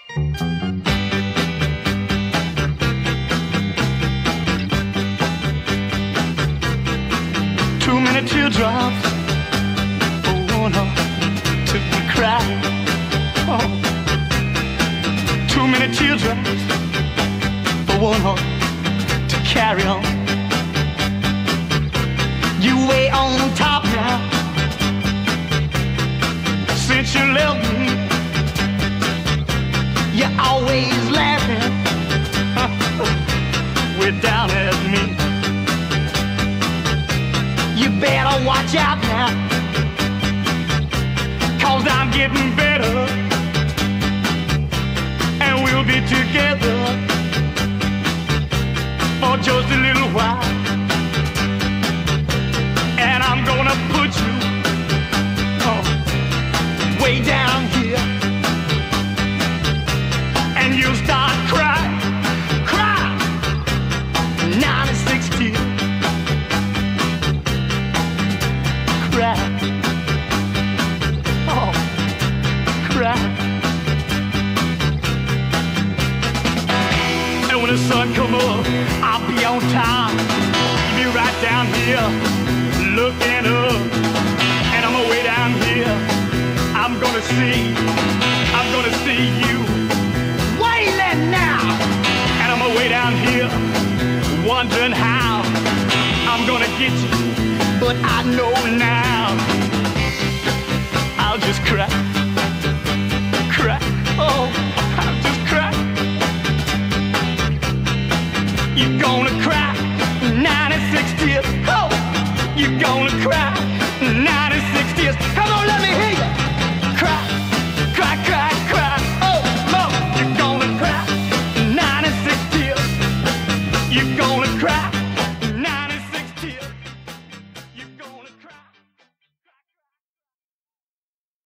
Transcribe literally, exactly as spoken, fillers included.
Too many teardrops for one heart to cry. Oh. Too many teardrops for one heart to carry on. You way on top now. Since you left me, you're always laughing. We're down at me. You better watch out now, 'cause I'm getting better, and we'll be together for just a little while. And I'm gonna put you oh, way down here, and you'll start crying, crying, ninety-six tears. Cry, oh, cry. And when the sun come up, I'll be on time. Be right down here, looking up. And I'm way down here. I'm gonna see, I'm gonna see you wailing now. And I'm way down here, wondering how I'm gonna get you. But I know now, I'll just cry, cry, oh, I'll just cry. You're gonna cry ninety-six tears, oh, you're gonna cry ninety-six tears. Come on, let me hear you. Cry, cry, cry, cry, oh, Lord, you're gonna cry ninety-six tears. You're gonna cry